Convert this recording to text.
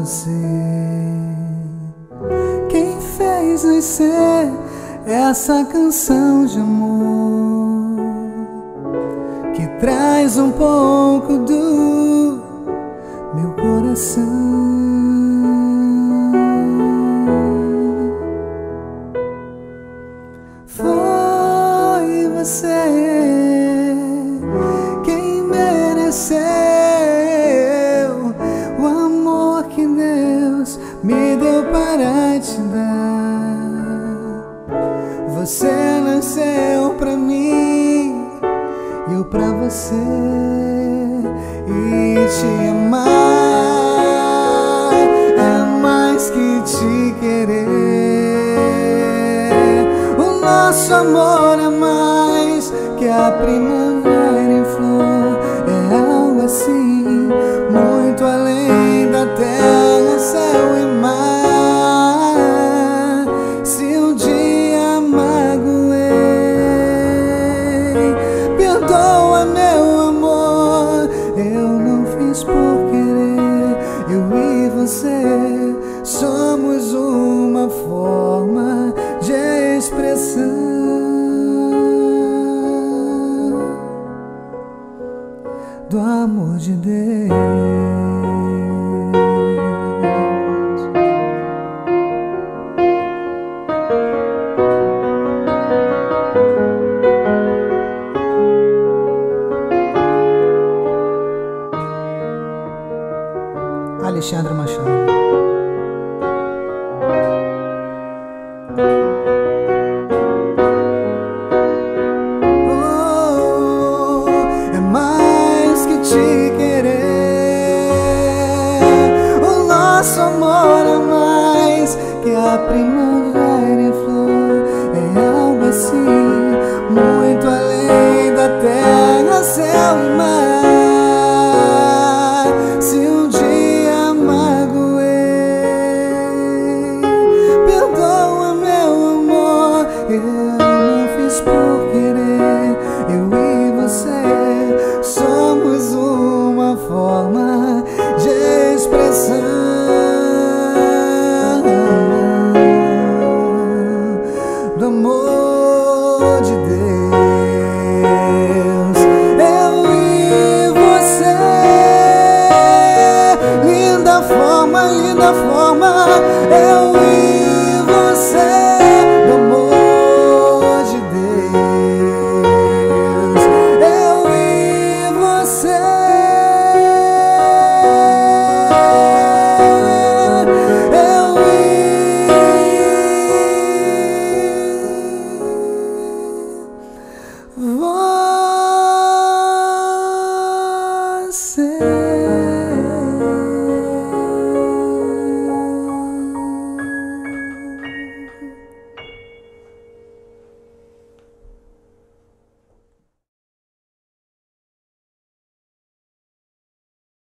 você. Quem fez nascer essa canção de amor que traz um pouco do meu coração. Foi você quem mereceu o amor que Deus me deu para te dar. Você nasceu pra mim e eu pra você, e te amar é mais que te querer. O nosso amor é mais que a primavera em flor, é algo assim, muito além da terra, céu e mar. Se um dia magoei, perdoa meu amor, eu não fiz por querer. Eu e você somos uma forma de expressão do amor de Deus. Alexandre Machado. É mais que te querer. O nosso amor é mais que a primavera em flor, é algo assim, muito além da terra, céu e mar. Se um dia magoei, perdoa meu amor, eu não fiz por querer. Eu e você somos uma forma de expressão do amor de Deus. Eu e você, linda forma, eu e